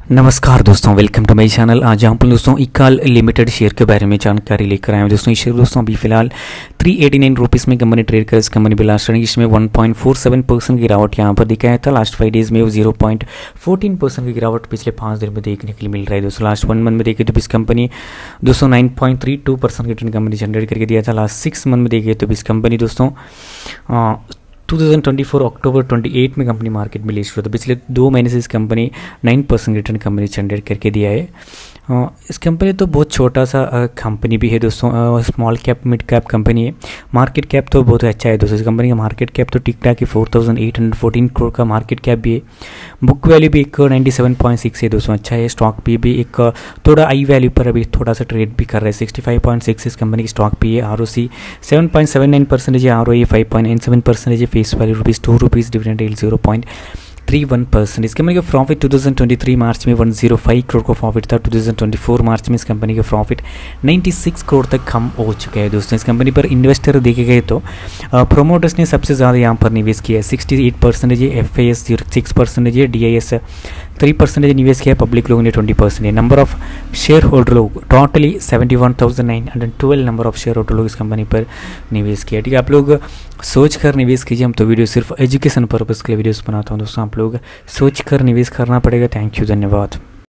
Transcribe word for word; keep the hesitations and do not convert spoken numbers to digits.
नमस्कार दोस्तों, welcome to my channel. आज यहाँ पर दोस्तों हिकाल लिमिटेड शेयर के बारे में जानकारी लेकर आए हैं। दोस्तों ये शेयर दोस्तों अभी फिलहाल थ्री एटी नाइन रुपीज़ में कंपनी ट्रेड कर इस कंपनी भी लास्ट रनिंग इसमें one point four seven percent की गिरावट यहाँ पर दिखाया था। लास्ट फाइव डेज में वो जीरो पॉइंट फोर्टीन परसेंट की गिरावट पिछले पाँच दिन में देखने के लिए मिल रहा है। दोस्तों लास्ट वन मंथ में देखे तो इस कंपनी दोस्तों nine point three two percent return company generate करके दिया था। लास्ट सिक्स मंथ में देखे तो इस कंपनी दोस्तों two thousand twenty four October अट्ठाईस में कंपनी मार्केट में लिस्ट हुआ था। पिछले दो महीने से इस company nine percent return company generate करके दिया है। इस कंपनी तो बहुत छोटा सा कंपनी भी है दोस्तों, small cap mid cap company है। मार्केट कैप तो बहुत अच्छा है दोस्तों। इस कंपनी का मार्केट कैप तो टिक टाक है, four thousand eight hundred fourteen crore का मार्केट कैप भी है। बुक वैल्यू भी एक नाइन्टी सेवन पॉइंट सिक्स है दोस्तों, अच्छा है। स्टॉक भी भी एक थोड़ा आई वैल्यू पर अभी थोड़ा सा ट्रेड भी कर रहा है। सिक्सटी फाइव पॉइंट सिक्स इस कंपनी की स्टॉक भी है। R O C seven point seven nine percentage है, R O A five point nine seven percentage है। Face value rupees two rupees, dividend yield zero point three one percent. इस company का profit two thousand twenty three March में one zero five crore का profit था। Two thousand twenty four March में इस company का profit ninety six crore तक कम हो चुका है दोस्तों। इस कंपनी पर इन्वेस्टर देखे गए तो प्रोमोटर्स ने सबसे ज़्यादा यहाँ पर निवेश किया है। सिक्सटी एट परसेंटेज है, F I S six percentage है, D I S three percentage निवेश किया है, पब्लिक लोगों ने ट्वेंटी परसेंट है। नंबर ऑफ शेयर होल्डर लोग totally seventy one thousand nine hundred twelve number of shareholder लोग इस कंपनी पर निवेश किया। ठीक है, आप लोग सोच कर निवेश कीजिए। हम तो वीडियो सिर्फ एजुकेशन पर्पज़ के लिए वीडियोस बनाता हूँ दोस्तों, आप लोग सोच कर निवेश करना पड़ेगा। थैंक यू, धन्यवाद।